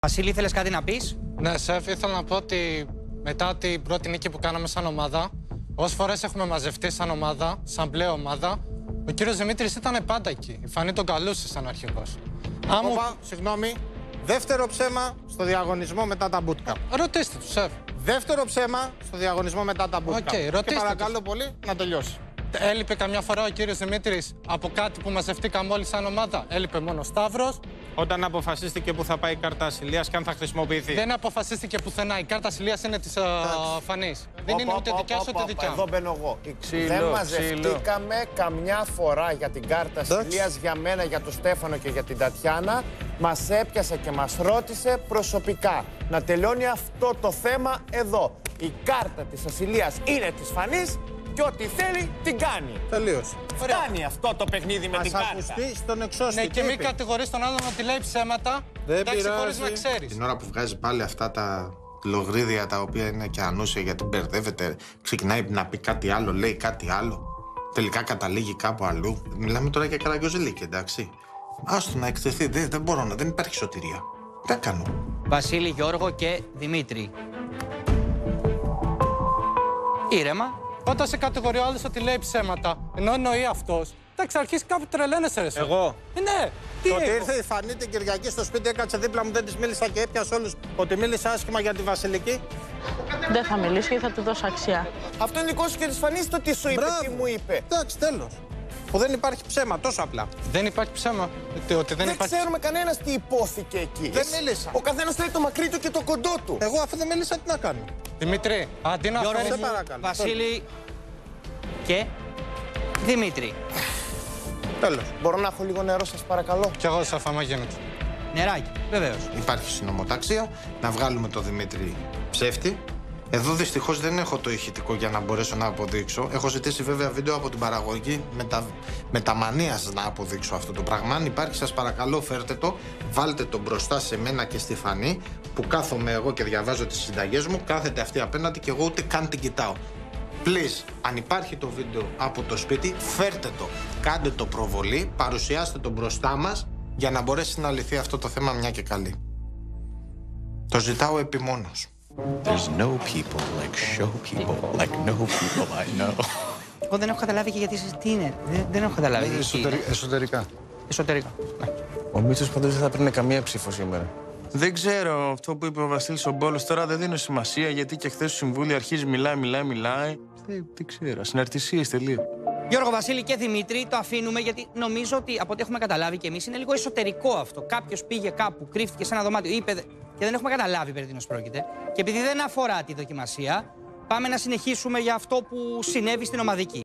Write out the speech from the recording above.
Βασίλη, ήθελες κάτι να πεις? Ναι, σεφ, ήθελα να πω ότι μετά την πρώτη νίκη που κάναμε σαν ομάδα, όσες φορές έχουμε μαζευτεί σαν ομάδα, σαν μπλε ομάδα, ο κύριος Δημήτρης ήταν πάντα εκεί. Η Φανή τον καλούσε σαν αρχηγός. Συγγνώμη. Δεύτερο ψέμα στο διαγωνισμό μετά τα bootcamp. Ρωτήστε του, σεφ. Δεύτερο ψέμα στο διαγωνισμό μετά τα bootcamp. ρωτήστε και παρακαλώ τους. πολύ να τελειώσει. Έλειπε καμιά φορά ο κύριος Δημήτρης από κάτι που μαζευτήκαμε όλοι σαν ομάδα? Έλειπε μόνο ο Σταύρος. Όταν αποφασίστηκε που θα πάει η κάρτα ασυλίας και αν θα χρησιμοποιηθεί. Δεν αποφασίστηκε πουθενά. Η κάρτα ασυλίας είναι της Φανής. Δεν είναι ούτε δικιά σου ούτε δικιά μου. Εδώ μπαίνω εγώ. Δεν μαζευτήκαμε καμιά φορά για την κάρτα ασυλίας, για μένα, για τον Στέφανο και για την Τατιάνα. Μας έπιασε και μας ρώτησε προσωπικά. Να τελειώνει αυτό το θέμα εδώ. Η κάρτα της ασυλίας είναι της Φανής και ό,τι θέλει την κάνει. Τελείωσε. Φτάνει αυτό το παιχνίδι με την κάρτα. Ας ακουστεί στον εξώστη. Ναι, και μην κατηγορείς τον άλλον ότι λέει ψέματα. Εντάξει, χωρίς να ξέρεις. Την ώρα που βγάζει πάλι αυτά τα λογρίδια τα οποία είναι και ανούσια γιατί μπερδεύεται, ξεκινάει να πει κάτι άλλο, λέει κάτι άλλο. Τελικά καταλήγει κάπου αλλού. Μιλάμε τώρα για Καραγκιόζηλικη, εντάξει. Άστο να εκτεθεί, δεν μπορώ να, δεν υπάρχει σωτηρία. Τι κάνω. Βασίλη, Γιώργο και Δημήτρη. Ήρεμα. Όταν σε κατηγορεί ο άλλος ότι λέει ψέματα, ενώ εννοεί αυτός, εντάξει, αρχίσει κάπου τρελαίνεσαι, ρε. Εγώ. Ναι, τι Το ότι εγώ? ήρθε η Φανή την Κυριακή στο σπίτι, έκατσε δίπλα μου, δεν της μίλησα και έπιασε όλους ότι μίλησε άσχημα για τη Βασιλική. Δεν θα μιλήσω γιατί θα του δώσω αξία. Αυτό είναι δικό σου και της Φανής το τι σου είπε, Μπράβο. τι μου είπε. Εντάξει, τέλος. Που δεν υπάρχει ψέμα, τόσο απλά. Δεν υπάρχει ψέμα. Ότι δεν Δεν υπάρχει. ξέρουμε κανένας τι υπόθηκε εκεί. Δεν μίλησα. Ο καθένας θέλει το μακρύ του και το κοντό του. Εγώ αφού δεν μίλησα, τι να κάνω. Δημήτρη, αντί να Γιώργο, φέρεις... σε παρακαλώ. Βασίλη και Δημήτρη. Τέλος. Μπορώ να έχω λίγο νερό, σας παρακαλώ. Κι εγώ σε αφάμα γίνεται. Νεράκι, βεβαίως. Υπάρχει συνομοταξία, να βγάλουμε το Δημήτρη ψεύτη. Εδώ δυστυχώς δεν έχω το ηχητικό για να μπορέσω να αποδείξω. Έχω ζητήσει βέβαια βίντεο από την παραγωγή με τα μανίας να αποδείξω αυτό το πράγμα. Αν υπάρχει, σας παρακαλώ, φέρτε το, βάλτε το μπροστά σε μένα και στη Φανή, που κάθομαι εγώ και διαβάζω τις συνταγές μου, κάθεται αυτή απέναντι και εγώ ούτε καν την κοιτάω. Please, αν υπάρχει το βίντεο από το σπίτι, φέρτε το. Κάντε το προβολή, παρουσιάστε το μπροστά μας για να μπορέσει να λυθεί αυτό το θέμα μια και καλή. Το ζητάω επιμόνως. There's no people like show people like no people I know. Εγώ δεν έχω καταλάβει και γιατί τι είναι. Δεν έχω καταλάβει. Εσωτερικά. Εσωτερικά. Ο Μίτσος πάντως δεν θα παίρνει καμία ψήφο σήμερα. Δεν ξέρω αυτό που είπε ο Βασίλης ο Μπόλος. Τώρα δεν δίνω σημασία γιατί και χθες στο Συμβούλιο αρχίζει μιλάει. Δεν ξέρω. Συναρτησίες τελείω. Γιώργο, Βασίλη και Δημήτρη, το αφήνουμε γιατί νομίζω ότι από ό,τι έχουμε καταλάβει κι εμείς είναι λίγο εσωτερικό αυτό. Κάποιος πήγε κάπου, κρύφτηκε σε ένα δωμάτιο, είπε και δεν έχουμε καταλάβει περί τίνος πρόκειται. Και επειδή δεν αφορά τη δοκιμασία, πάμε να συνεχίσουμε για αυτό που συνέβη στην ομαδική.